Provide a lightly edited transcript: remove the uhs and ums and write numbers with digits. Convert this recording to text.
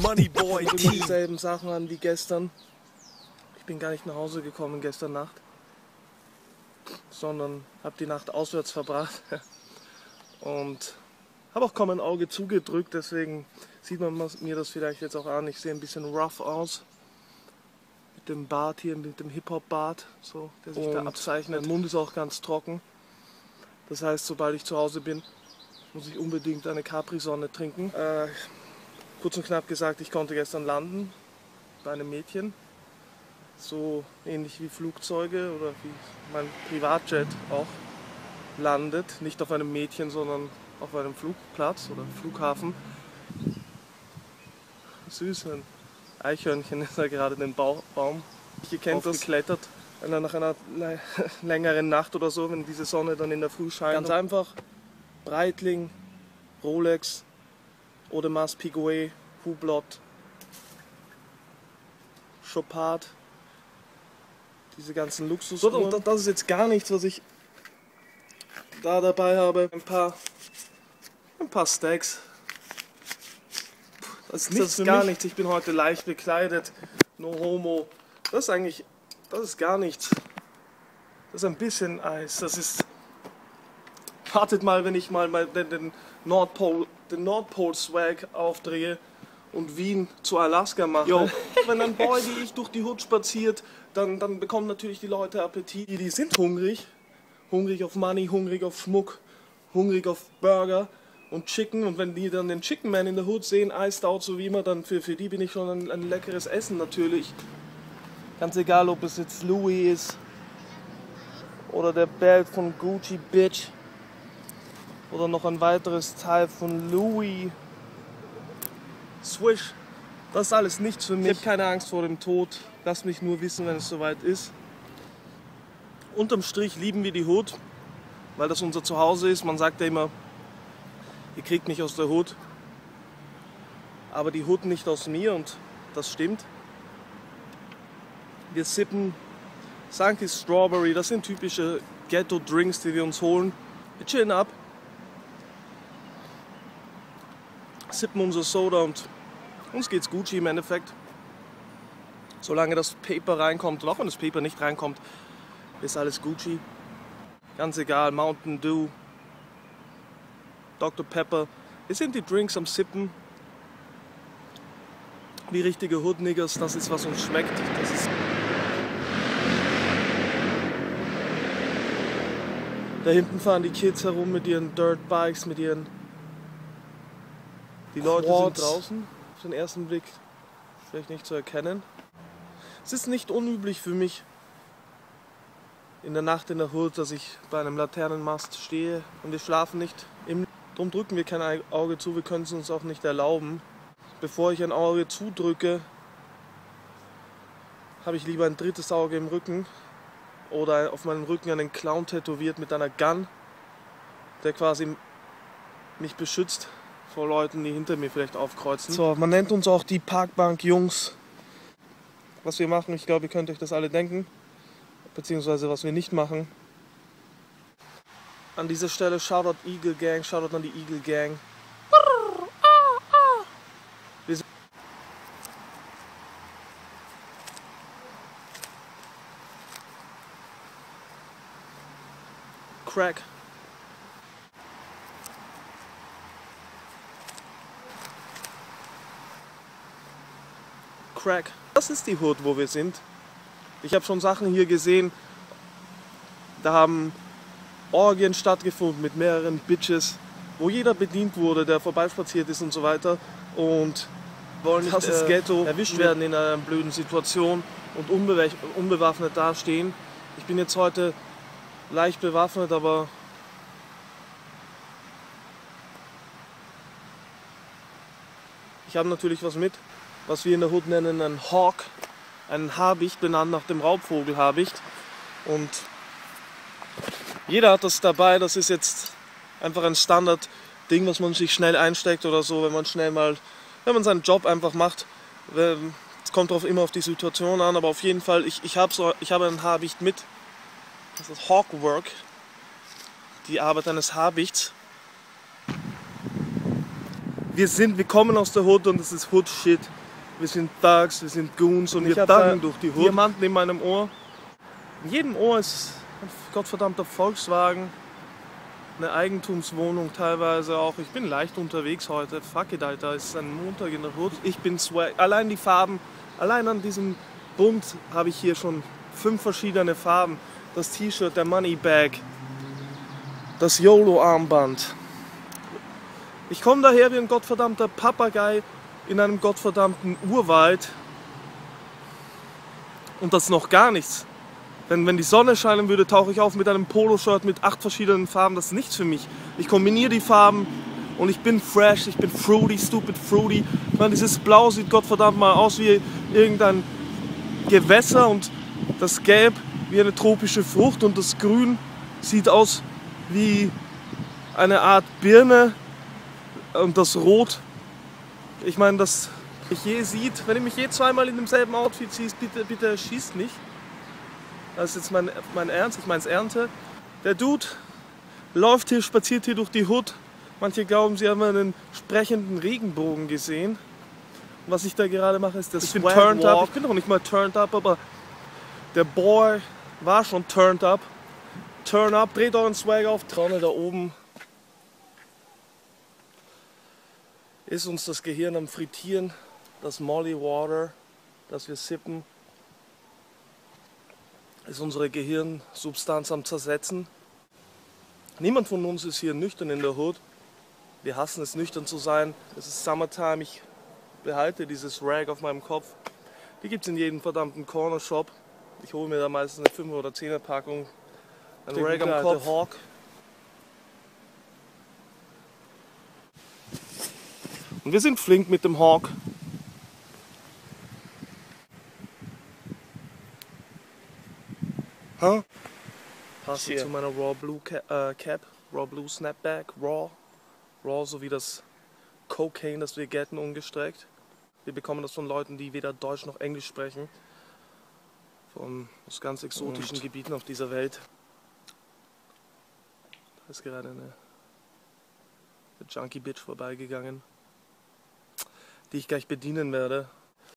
Money Boy immer T. dieselben Sachen an wie gestern. Ich bin gar nicht nach Hause gekommen gestern Nacht, sondern habe die Nacht auswärts verbracht und habe auch kaum ein Auge zugedrückt, deswegen sieht man mir das vielleicht jetzt auch an. Ich sehe ein bisschen rough aus mit dem Bart hier, mit dem Hip-Hop-Bart, so, der sich da abzeichnet. Mein Mund ist auch ganz trocken. Das heißt, sobald ich zu Hause bin, muss ich unbedingt eine Capri-Sonne trinken. Kurz und knapp gesagt, ich konnte gestern landen bei einem Mädchen. So ähnlich wie Flugzeuge oder wie mein Privatjet auch landet. Nicht auf einem Mädchen, sondern auf einem Flugplatz oder Flughafen. Süß, ein Eichhörnchen ist da gerade den Baum. Ihr kennt das, geklettert. Nach einer längeren Nacht oder so, wenn diese Sonne dann in der Früh scheint. Ganz einfach, Breitling, Rolex, Audemars Piguet, Hublot, Chopard, diese ganzen Luxusuhren. Und das ist jetzt gar nichts, was ich da dabei habe. Ein paar Stacks. Das ist gar nichts. Ich bin heute leicht bekleidet. No homo. Das ist gar nichts. Das ist ein bisschen Eis. Das ist. Wartet mal, wenn ich mal den Nordpol Swag aufdrehe und Wien zu Alaska mache. Yo. Wenn ein Boy wie ich durch die Hood spaziert, dann bekommen natürlich die Leute Appetit. Die sind hungrig. Hungrig auf Money, hungrig auf Schmuck, hungrig auf Burger und Chicken. Und wenn die dann den Chicken Man in der Hood sehen, Iced Out, so wie immer, dann für die bin ich schon ein leckeres Essen natürlich. Ganz egal, ob es jetzt Louis ist oder der Belt von Gucci Bitch oder noch ein weiteres Teil von Louis. Swish. Das ist alles nichts für mich. Ich habe keine Angst vor dem Tod. Lass mich nur wissen, wenn es soweit ist. Unterm Strich lieben wir die Hood, weil das unser Zuhause ist. Man sagt ja immer, ihr kriegt mich aus der Hood, aber die Hood nicht aus mir, und das stimmt. Wir sippen Sankey Strawberry, das sind typische Ghetto-Drinks, die wir uns holen. Wir chillen ab, sippen unser Soda und uns geht's Gucci im Endeffekt. Solange das Paper reinkommt, und auch wenn das Paper nicht reinkommt, ist alles Gucci. Ganz egal, Mountain Dew, Dr. Pepper. Wir sind die Drinks am Sippen. Wie richtige Hood-Niggers, das ist, was uns schmeckt. Das ist da hinten fahren die Kids herum mit ihren Dirtbikes, mit ihren... Die Leute sind draußen, auf den ersten Blick vielleicht nicht zu erkennen. Es ist nicht unüblich für mich, in der Nacht in der Hood, dass ich bei einem Laternenmast stehe, und wir schlafen nicht. Darum drücken wir kein Auge zu, wir können es uns auch nicht erlauben. Bevor ich ein Auge zudrücke, habe ich lieber ein drittes Auge im Rücken oder auf meinem Rücken einen Clown tätowiert mit einer Gun, der quasi mich beschützt vor Leuten, die hinter mir vielleicht aufkreuzen. So, man nennt uns auch die Parkbank-Jungs. Was wir machen, ich glaube, ihr könnt euch das alle denken. Beziehungsweise was wir nicht machen. An dieser Stelle Shoutout Eagle Gang, Shoutout an die Eagle Gang. Wir sind Crack. Crack. Das ist die Hood, wo wir sind. Ich habe schon Sachen hier gesehen, da haben Orgien stattgefunden mit mehreren Bitches, wo jeder bedient wurde, der vorbeispaziert ist und so weiter. Und wollen nicht das Ghetto erwischt werden in einer blöden Situation und unbewaffnet dastehen. Ich bin jetzt heute leicht bewaffnet, aber ich habe natürlich was mit, was wir in der Hood nennen, ein Hawk. Einen Habicht, benannt nach dem Raubvogel Habicht. Und jeder hat das dabei. Das ist jetzt einfach ein Standard-Ding, was man sich schnell einsteckt oder so, wenn man wenn man seinen Job einfach macht. Es kommt immer auf die Situation an, aber auf jeden Fall, ich habe einen Habicht mit. Das ist Hawkwork, die Arbeit eines Habichts. Wir kommen aus der Hood und es ist Hood-Shit. wir sind Thugs, wir sind Goons und Wir ich habe da tanken durch die Hood. Diamanten in meinem Ohr. In jedem Ohr ist ein gottverdammter Volkswagen, eine Eigentumswohnung teilweise auch. Ich bin leicht unterwegs heute. Fuck it, Alter, es ist ein Montag in der Hood. Ich bin swag. Allein die Farben, allein an diesem Bund habe ich hier schon 5 verschiedene Farben. Das T-Shirt, der Moneybag, das YOLO-Armband. Ich komme daher wie ein gottverdammter Papagei in einem gottverdammten Urwald. Und das ist noch gar nichts. Denn wenn die Sonne scheinen würde, tauche ich auf mit einem Poloshirt mit 8 verschiedenen Farben. Das ist nichts für mich. Ich kombiniere die Farben und ich bin fresh, ich bin fruity, stupid fruity. Ich meine, dieses Blau sieht gottverdammt mal aus wie irgendein Gewässer und das Gelb wie eine tropische Frucht und das Grün sieht aus wie eine Art Birne und das Rot. Ich meine, das mich je sieht, wenn ihr mich je zweimal in demselben Outfit siehst, bitte schießt nicht. Das ist jetzt mein Ernst, ich meine es Ernte. Der Dude läuft hier, spaziert hier durch die Hood. Manche glauben, sie haben einen sprechenden Regenbogen gesehen. Und was ich da gerade mache, ist das Ich bin Swag turned Walk. up. Ich bin noch nicht mal turned up, aber der Boy war schon turned up. Turn up, dreht euren Swag auf, Traune da oben. Ist uns das Gehirn am Frittieren, das Molly Water, das wir sippen, ist unsere Gehirnsubstanz am Zersetzen. Niemand von uns ist hier nüchtern in der Hood. Wir hassen es, nüchtern zu sein. Es ist Summertime, ich behalte dieses Rag auf meinem Kopf. Die gibt es in jedem verdammten Corner Shop. Ich hole mir da meistens eine 5er oder 10er Packung. Ein Der Rag gute am alte Kopf. Hawk. Und wir sind flink mit dem Hawk. Huh? Passt Hier. zu meiner Raw Blue Cap, Raw Blue Snapback, Raw sowie das Cocaine, das wir getten, ungestreckt. Wir bekommen das von Leuten, die weder Deutsch noch Englisch sprechen. Aus ganz exotischen Und? Gebieten auf dieser Welt. Da ist gerade eine Junkie Bitch vorbeigegangen, die ich gleich bedienen werde.